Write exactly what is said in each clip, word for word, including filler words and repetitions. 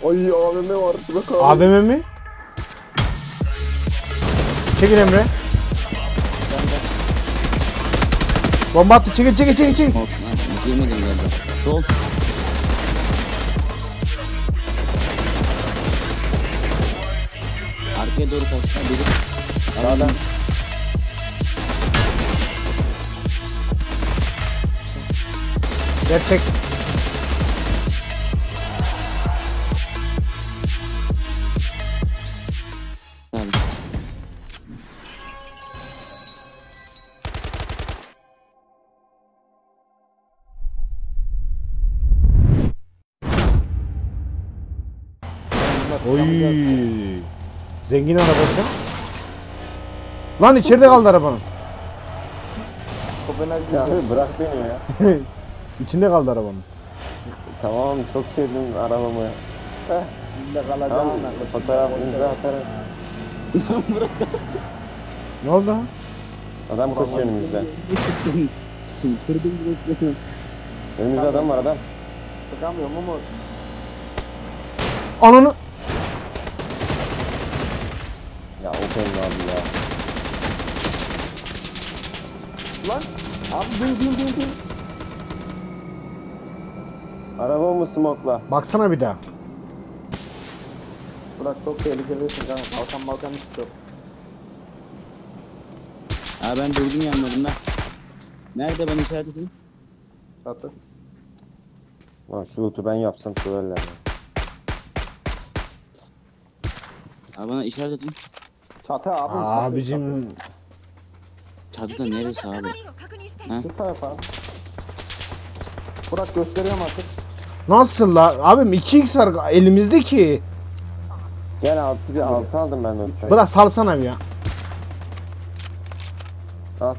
Ay A V M var. Bırak abi. A V M mi? Çekil Emre. Bomba attı. Çekil çekil çekil çekil. Olsun abi. Yemedim galiba. Sol. Arkaya doğru kaçtı. Biri. Sağdan. Gerçek. Abi. Oy. Zengin arabası. Lan içeride kaldı arabanın. Ya abi bırak beni ya. İçinde kaldı arabanın. Tamam çok sevdim arabamı. Heh. Tamam fotoğraf imza atarım. Ne oldu? Adam koşuyor önümüzde. Kırdım direkleri. Önümüzde adam var adam. Çıkamıyorum ama Ananı. Ya o senin abi ya. lan abi bin bin bin bin. Araba mı smokla? Baksana bir daha. Bırak çok tehlikelisin kanka. Balkan balkan istiyor. Abi ben durdum yanlarında. Nerede ben işaret edeyim? Satı. Lan şu loot'u ben yapsam söylerler. Abi bana işaret edeyim. Çatı abi. Abicim. Çatıda neresi abi? Ha? Şu tarafa. Bırak gösteriyorum artık. Nasıl la? Abim iki x var elimizde ki. Gel altı bir altı aldım ben loot'u. Bırak salsana bir ya. Al.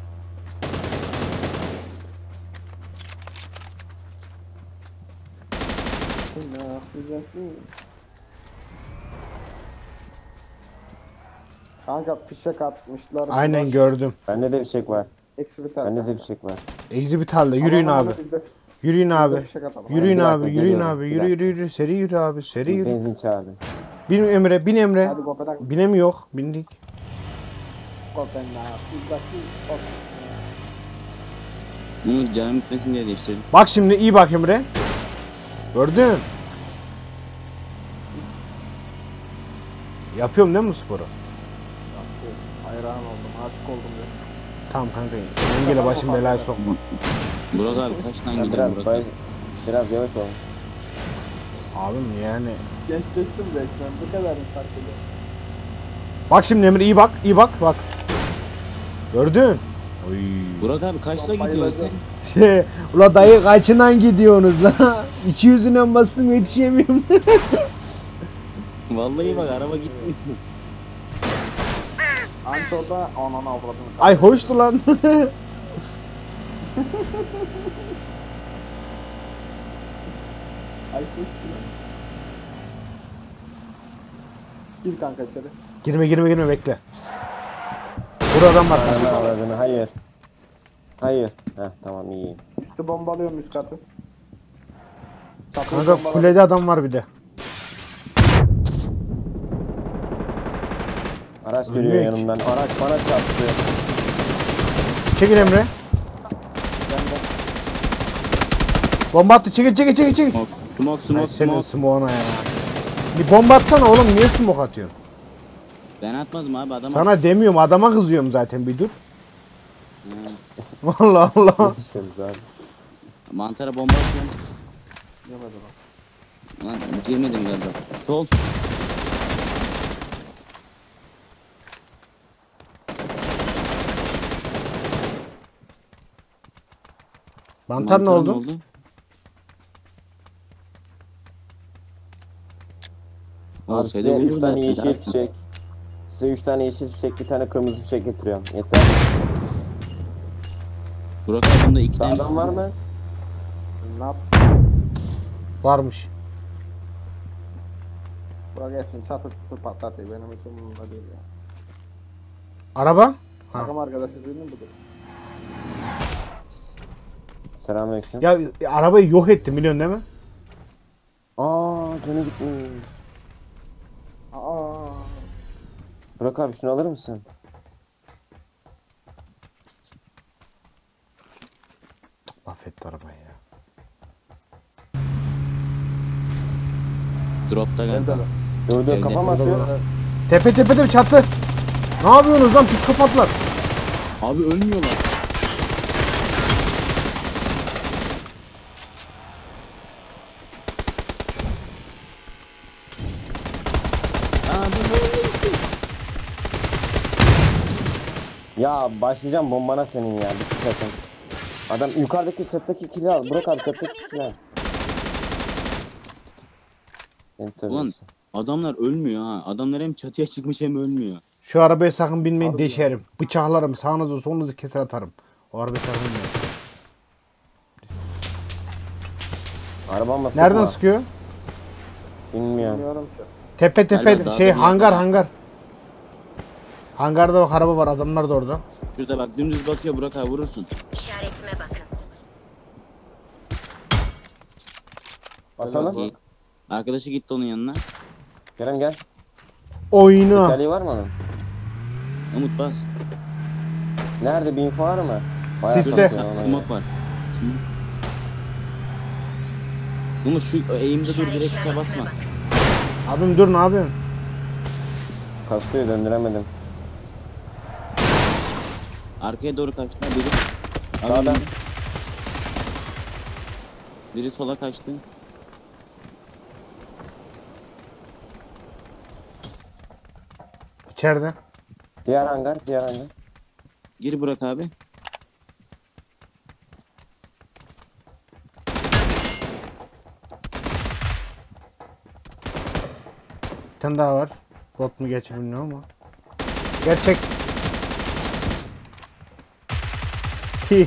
Ne yapacaksın? Kanka fişek atmışlar. Aynen gördüm. Bende de bir şey var. Eksi bir tane. Bende de bir şey var. Exhibit halde. Yürüyün Ama abi. bana biz de- Yürüyün biz de abi. fişek atalım. Yürüyün Bir dakika, abi. Yürüyün geliyorum. abi. Bir Yürü dakika. yürü yürü. Seri yürü abi. Seri yürü. Benzin çağırdım. Bin Emre. Bin Emre. Hadi Kopenhag. Binem yok. Bindik. Kopenhag. Bizdeki Kopenhag. Bunu canım gitmesin diye değiştirdim. Bak şimdi iyi bak Emre. Gördün. Yapıyorum değil mi bu sporu? Hayran oldum. Aşık oldum ya. Tamam kanka. Engele başım belaya sokma. Burak abi kaç tane Ya gidelim biraz Burak bay, abi? biraz yavaş ol. Abim yani. Gençleştim resmen. Bu kadar fark ediyor. Bak şimdi Emre iyi bak. İyi bak. Bak. Gördün. Oy. Burak abi kaçta Bayılacağım. gidiyorsun sen? Şey, ula dayı kaçından gidiyorsunuz la? iki yüzünden bastım yetişemiyorum. Vallahi bak araba gitmiyor. Anto'da ananı avradını. Ay hoştu lan. Ay hoştu lan. Gir kanka içeri. girme girme girme bekle. Buradan bak. Ananı avradını hayır. Hayır. Heh tamam iyiyim. Üstü bombalıyorum üst katı. Çatıyı Kanka bombalıyorum. kulede adam var bir de. Araç Ölmüyor geliyor ki. yanımdan. Araç bana çarptı. Çekil Emre. Ben de Bomba attı. Çekil çekil çekil çekil. Smoke, smoke, Ay smoke, senin smoke. smoke'una ya. Bir bomba atsana oğlum. Niye smoke atıyorsun? Ben atmadım abi adam. Sana demiyorum. Adama kızıyorum zaten bir dur. Allah Allah. Yetişiyoruz abi. Mantara bomba atıyorum. yemedim. Lan girmedim galiba. Sol. Mantar ne Mantara oldu? Aa, Abi seni size üç vururlar, tane yeşil gidersin. fişek. Size üç tane yeşil fişek, bir tane kırmızı fişek getiriyorum. Yeter. Burak abi bunda iki tane. Adam var mı? Ne yap? Varmış. Bırak etsin çatı tutup patlatıyor. Benim için umurumda değil ya. Araba? Ha. Takım arkadaşı değil mi budur? Selamünaleyküm. Ya arabayı yok ettim biliyorsun değil mi? Aa canı gitmiş. Aa. Burak abi şunu alır mısın? Affetti arabayı ya. Dropta galiba. Nerede lan? Dur dur Evde. kafa mı atıyoruz? Tepe tepe tepe çatı. Ne yapıyorsunuz lan psikopatlar? Abi ölmüyorlar. Abi ne oluyor? Ya başlayacağım bombana senin ya. Bitti zaten. Adam yukarıdaki çattaki kili al. Burak abi çattaki kili al. Enter Ulan olsun. adamlar ölmüyor ha. Adamlar hem çatıya çıkmış hem ölmüyor. Şu arabaya sakın binmeyin deşerim. Bıçaklarım sağınızı solunuzu keser atarım. O arabaya sakın binmeyin. Arabam basık Nereden mı? sıkıyor? Bilmiyorum. Bilmiyorum ki. Tepe tepe Galiba şey dağda bir hangar yerde. hangar. Hangarda bak araba var adamlar da orada. Şurada bak dümdüz batıyor Burak abi vurursun. İşaretime bakın. Basalım. İyi. Arkadaşı gitti onun yanına. Kerem gel. Oyna. İtalya var mı onun? Umut bas. Nerede bir info var mı? Siste. çalışıyor ona Smoke göre. var. Umut şu eğimde dur direkt şişe basma. Abim dur ne yapıyorsun? Kasıyor döndüremedim. Arkaya doğru kaçtı biri. Sağdan. Abi, biri sola kaçtı. İçeride. Diğer hangar, diğer hangar. Gir Burak abi. Bir tane daha var. Bot mu gerçek bilmiyorum ama. Gerçek. T.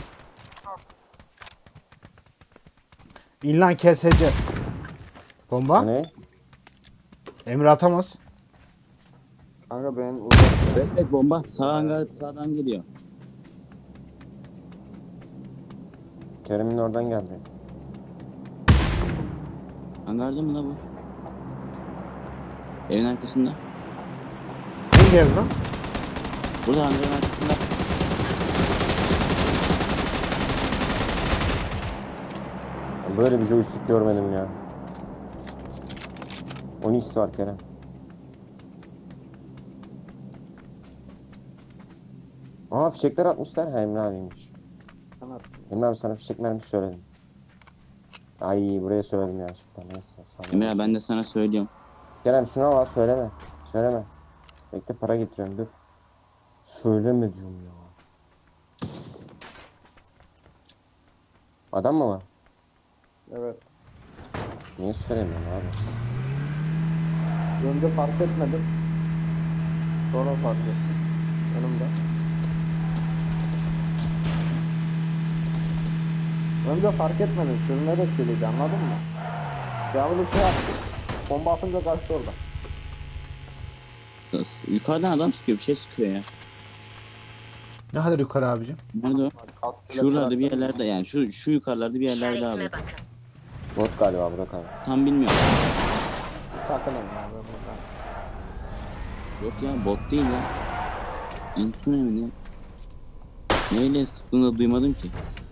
İllan K S C. Bomba. Ne? Emre atamaz. Kanka benim uzak. Evet, evet bomba. Sağ hangar sağdan geliyor. Kerem'in oradan geldi. Hangarda mı la bu? Evin arkasında. Hangi ev lan? Burada hangarın arkasında. Böyle bir joystick görmedim ya. on x var Kerem. Aa fişekler atmışlar. Ha Emre abiymiş. Kanat. Emre abi sana fişek vermiş söyledim. Ay buraya söyledim ya. Neyse. sana Emre abi, neyse. ben de sana söylüyorum. Kerem şuna al söyleme. Söyleme. Bekle para getiriyorum dur. Söyleme diyorum ya. Adam mı var? Evet. Niye söylemiyorsun abi? Önce fark etmedim. Sonra fark ettim. Önümde. Önce fark etmedim. Sürünerek geliydi anladın mı? Devamlı şey yaptı. Bomba atınca kaçtı orada. Yukarıdan adam sıkıyor, bir şey sıkıyor ya. Ne kadar yukarı abicim? Nerede o? Kaskıyla Şuralarda bir traktör. yerlerde yani şu şu yukarılarda bir yerlerde abi. İşaretime bakın. Bot galiba Burak abi. Tam bilmiyorum. Takılın ya. ben buradan. Yok ya bot değil ya. İntune mi ne? Neyle sıktığını da duymadım ki.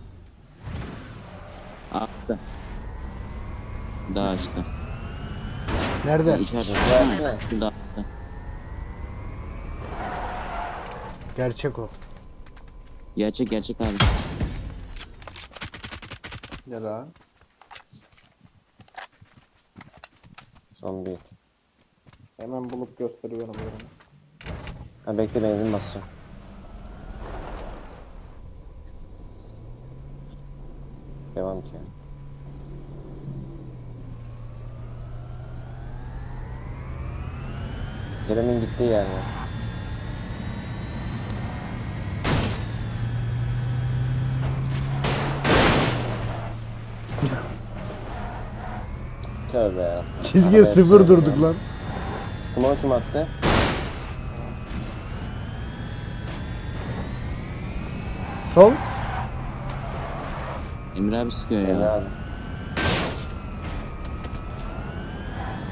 Altta. Daha açta. Nerede? İçeride. Versene. Ha, şurada altta. Gerçek o. Gerçek gerçek abi. Gel ha. Son bir. Hemen bulup gösteriyorum yerini. Ha bekle benzin basacağım. Devam ki. Kerem'in gittiği yer var. Tövbe ya. Çizgiye Arabaya sıfır söyleyeyim durduk ya. lan. Smoke kim attı? Sol. Emre abi sıkıyor Emre ya. abi.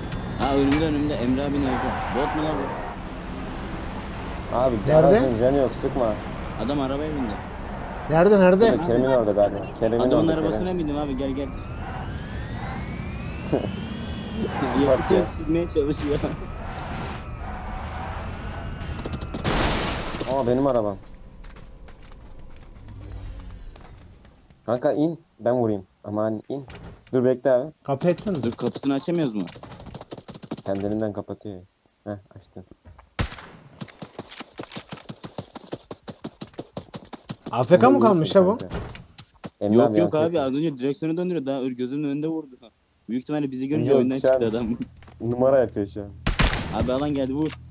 Aa önümde önümde Emre abinin evde. Bot mu lan bu? Abi Nerede? aracın canı yok sıkma. Adam arabaya bindi. Nerede nerede? Şurada Kerem'in orada galiba. Kerem'in Adamın orada arabasına Kerem. bindim abi gel gel. Sıkmak Yakıt ya. yok sürmeye çalışıyor. Aa benim arabam. Kanka in. Ben vurayım. Aman in. Dur bekle abi. Kapı etsene. Dur kapısını açamıyoruz mu? Kendiliğinden kapatıyor. Heh açtım. A F K mı kalmış la bu? Kanka. Emre Yok yok yankı abi yapıyor. az önce direksiyonu döndürüyor daha gözümün önünde vurdu. Büyük ihtimalle bizi görünce Yok, oyundan şu an- çıktı adam. Numara yapıyor şu an. Abi alan geldi vur.